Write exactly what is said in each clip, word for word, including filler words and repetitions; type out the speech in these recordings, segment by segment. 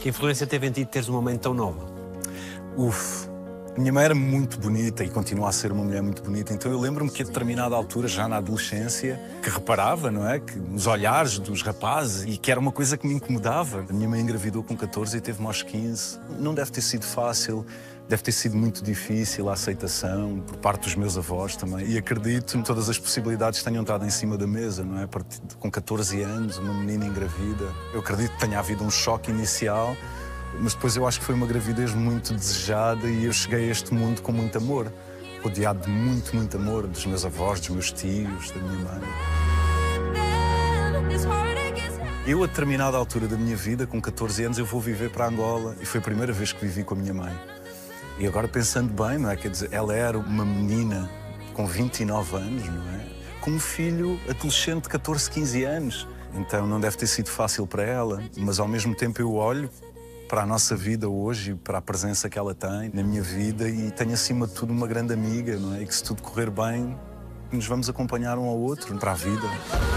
Que influência teve em ti teres uma mãe tão nova? Uf, a minha mãe era muito bonita e continua a ser uma mulher muito bonita, então eu lembro-me que a determinada altura, já na adolescência, que reparava, não é, que nos olhares dos rapazes e que era uma coisa que me incomodava. A minha mãe engravidou com catorze e teve-me aos quinze. Não deve ter sido fácil, deve ter sido muito difícil a aceitação por parte dos meus avós também. E acredito que todas as possibilidades tenham estado em cima da mesa, não é? Com catorze anos, uma menina engravida. Eu acredito que tenha havido um choque inicial, mas depois eu acho que foi uma gravidez muito desejada e eu cheguei a este mundo com muito amor, rodeado de muito, muito amor dos meus avós, dos meus tios, da minha mãe. Eu, a determinada altura da minha vida, com catorze anos, eu vou viver para Angola e foi a primeira vez que vivi com a minha mãe. E agora pensando bem, não é? Quer dizer, ela era uma menina com vinte e nove anos, não é? Com um filho adolescente de catorze, quinze anos. Então não deve ter sido fácil para ela, mas ao mesmo tempo eu olho para a nossa vida hoje, para a presença que ela tem na minha vida e tenho acima de tudo uma grande amiga, não é? E que se tudo correr bem, nos vamos acompanhar um ao outro para a vida.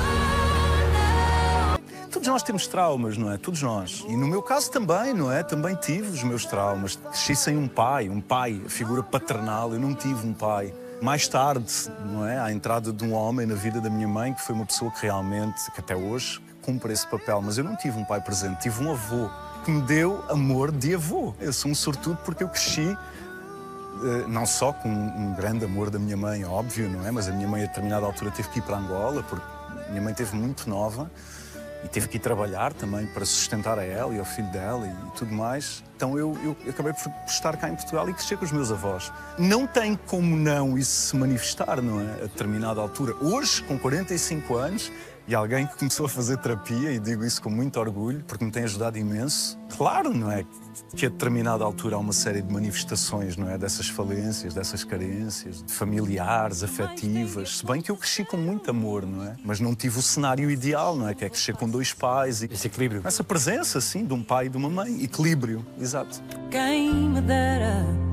Todos nós temos traumas, não é? Todos nós. E no meu caso também, não é? Também tive os meus traumas. Cresci sem um pai, um pai, a figura paternal, eu não tive um pai. Mais tarde, não é? A entrada de um homem na vida da minha mãe, que foi uma pessoa que realmente, que até hoje, cumpre esse papel. Mas eu não tive um pai presente, tive um avô que me deu amor de avô. Eu sou um sortudo porque eu cresci não só com um grande amor da minha mãe, óbvio, não é? Mas a minha mãe, a determinada altura, teve que ir para Angola, porque a minha mãe esteve muito nova e teve que ir trabalhar também para sustentar a ela e ao filho dela e tudo mais. Então eu, eu acabei por estar cá em Portugal e crescer com os meus avós. Não tem como não isso se manifestar, não é? A determinada altura. Hoje, com quarenta e cinco anos, e alguém que começou a fazer terapia, e digo isso com muito orgulho, porque me tem ajudado imenso. Claro, não é? Que a determinada altura há uma série de manifestações, não é? Dessas falências, dessas carências, familiares, afetivas. Se bem que eu cresci com muito amor, não é? Mas não tive o cenário ideal, não é? Que é crescer com dois pais. E esse equilíbrio. Essa presença, sim, de um pai e de uma mãe. Equilíbrio, exato. Quem me dera